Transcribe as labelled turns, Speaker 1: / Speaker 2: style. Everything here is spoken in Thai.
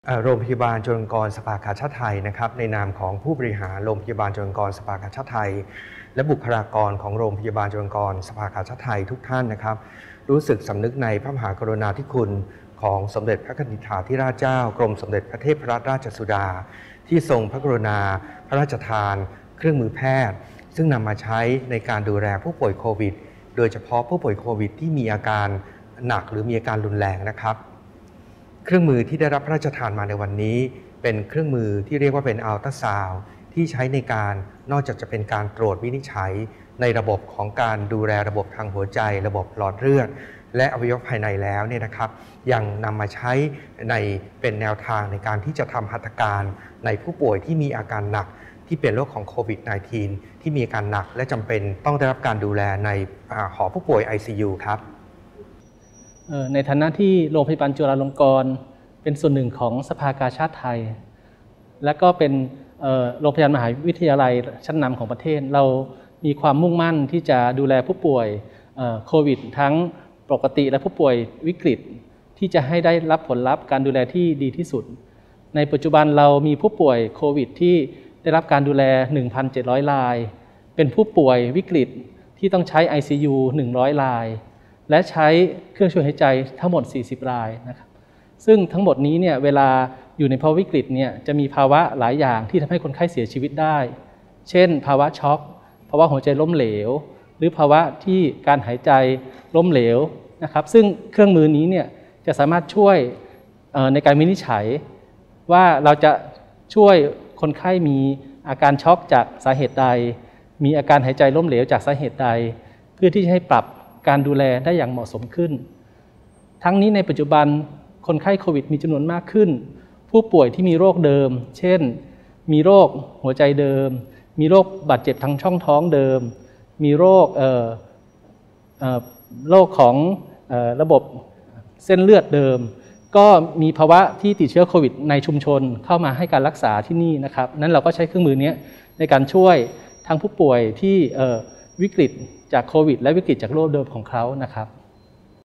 Speaker 1: โรงพยาบาลจุฬาลงกรณ์สภากาชาดไทยนะครับในนามของผู้บริหารโรงพยาบาลจุฬาลงกรณ์สภากาชาดไทยและบุคลากรของโรงพยาบาลจุฬาลงกรณ์สภากาชาดไทยทุกท่านนะครับรู้สึกสำนึกในพระมหากรุณาธิคุณของสมเด็จพระนิธิถาธิราชเจ้ากรมสมเด็จพระเทพรัตนราชสุดาที่ทรงพระกรุณาพระราชทานเครื่องมือแพทย์ซึ่งนำมาใช้ในการดูแลผู้ป่วยโควิดโดยเฉพาะผู้ป่วยโควิดที่มีอาการหนักหรือมีอาการรุนแรงนะครับเครื่องมือที่ได้รับพระราชทานมาในวันนี้เป็นเครื่องมือที่เรียกว่าเป็นอัลตราซาวด์ที่ใช้ในการนอกจากจะเป็นการตรวจวินิจฉัยในระบบของการดูแลระบบทางหัวใจระบบหลอดเลือดและอวัยวะภายในแล้วเนี่ยนะครับยังนำมาใช้ในเป็นแนวทางในการที่จะทำหัตถการในผู้ป่วยที่มีอาการหนักที่เป็นโรคของโควิด -19 ที่มีอาการหนักและจำเป็นต้องได้รับการดูแลในหอผู้ป่วย ICU ครับ
Speaker 2: ในฐานะที่โรงพยาบาลจุฬาลงกรณ์เป็นส่วนหนึ่งของสภากาชาดไทยและก็เป็นโรงพยาบาลมหาวิทยาลัยชั้นนำของประเทศเรามีความมุ่งมั่นที่จะดูแลผู้ป่วยโควิดทั้งปกติและผู้ป่วยวิกฤตที่จะให้ได้รับผลลัพธ์การดูแลที่ดีที่สุดในปัจจุบันเรามีผู้ป่วยโควิดที่ได้รับการดูแล 1,700 รายเป็นผู้ป่วยวิกฤตที่ต้องใช้ ICU 100 รายและใช้เครื่องช่วยหายใจทั้งหมด40 รายนะครับซึ่งทั้งหมดนี้เนี่ยเวลาอยู่ในภาวะวิกฤตเนี่ยจะมีภาวะหลายอย่างที่ทำให้คนไข้เสียชีวิตได้เช่นภาวะช็อกภาวะหัวใจล้มเหลวหรือภาวะที่การหายใจล้มเหลวนะครับซึ่งเครื่องมือนี้เนี่ยจะสามารถช่วยในการวินิจฉัยว่าเราจะช่วยคนไข้มีอาการช็อกจากสาเหตุใดมีอาการหายใจล้มเหลวจากสาเหตุใดเพื่อที่จะให้ปรับการดูแลได้อย่างเหมาะสมขึ้นทั้งนี้ในปัจจุบันคนไข้โควิดมีจำนวนมากขึ้นผู้ป่วยที่มีโรคเดิมเช่นมีโรคหัวใจเดิมมีโรคบาดเจ็บทางช่องท้องเดิมมีโรคของระบบเส้นเลือดเดิมก็มีภาวะที่ติดเชื้อโควิดในชุมชนเข้ามาให้การรักษาที่นี่นะครับนั้นเราก็ใช้เครื่องมือนี้ในการช่วยทั้งผู้ป่วยที่วิกฤตจากโควิดและวิกฤตจากโรคเดิมของเขานะครับ